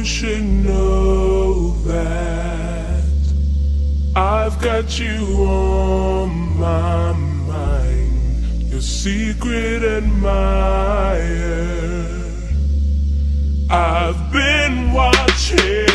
should know that I've got you on my mind, your secret admirer. I've been watching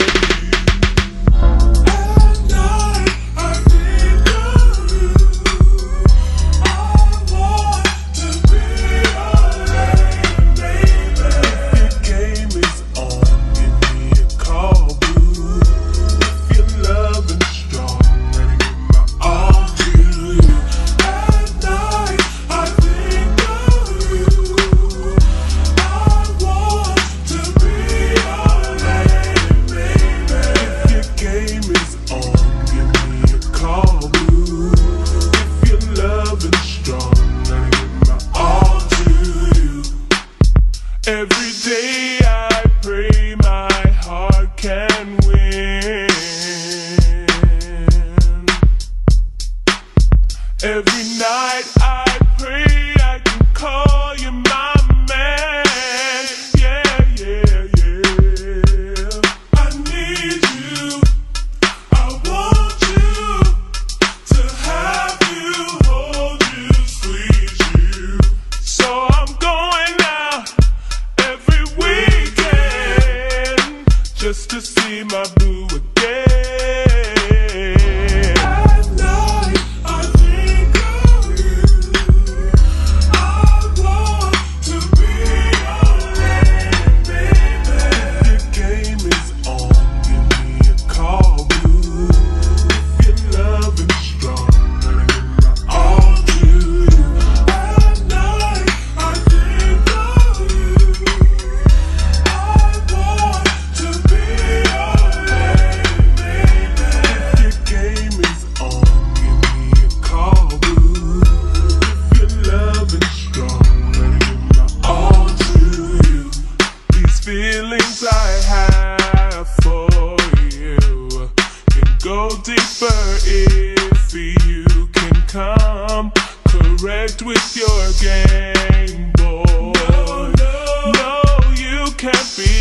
every day. I pray my heart can win. Every night I pray I can call you my man. Yeah, yeah, yeah. I need you, I want you, to have you, hold you, squeeze you. So I'm going out every weekend just to see my boo again. At night I think of you, I want to be your lady, baby. If your game is on, give me a call, boo. If you're loving strong, let me give my all to you. At night I think of you, I want to be your lady, baby. If your game is on, give me a call, boo. If you're loving strong, let me give my all to you. These feelings I have for you can go deeper if you can come correct with your game, boy. No, you can't be